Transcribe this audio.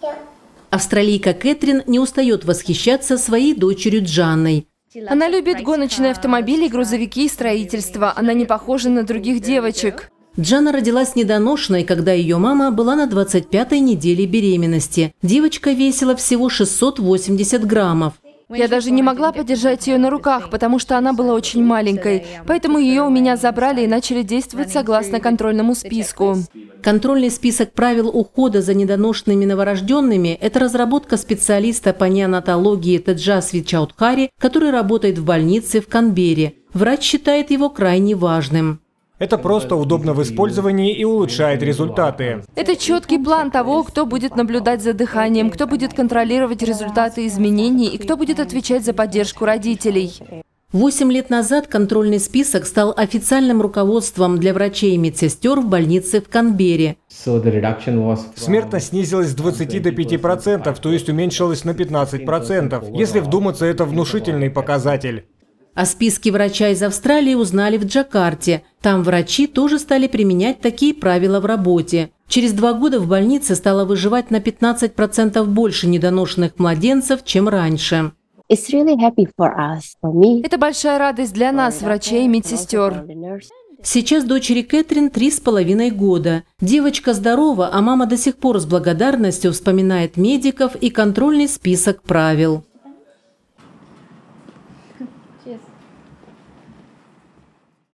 Австралийка Кэтрин не устает восхищаться своей дочерью Джанной. Она любит гоночные автомобили, грузовики и строительство. Она не похожа на других девочек. Джанна родилась недоношенной, когда ее мама была на 25-й неделе беременности. Девочка весила всего 680 граммов. Я даже не могла подержать ее на руках, потому что она была очень маленькой. Поэтому ее у меня забрали и начали действовать согласно контрольному списку. Контрольный список правил ухода за недоношенными новорожденными – это разработка специалиста по неонатологии Теджасви Чаудхари, который работает в больнице в Канберре. Врач считает его крайне важным. Это просто удобно в использовании и улучшает результаты. Это четкий план того, кто будет наблюдать за дыханием, кто будет контролировать результаты изменений и кто будет отвечать за поддержку родителей. 8 лет назад контрольный список стал официальным руководством для врачей и медсестер в больнице в Канберре. Смертность снизилась с 20 до 5%, то есть уменьшилась на 15%. Если вдуматься, это внушительный показатель. О списке врача из Австралии узнали в Джакарте. Там врачи тоже стали применять такие правила в работе. Через 2 года в больнице стало выживать на 15% больше недоношенных младенцев, чем раньше. Это большая радость для нас, врачей и медсестер. Сейчас дочери Кэтрин 3,5 года. Девочка здорова, а мама до сих пор с благодарностью вспоминает медиков и контрольный список правил.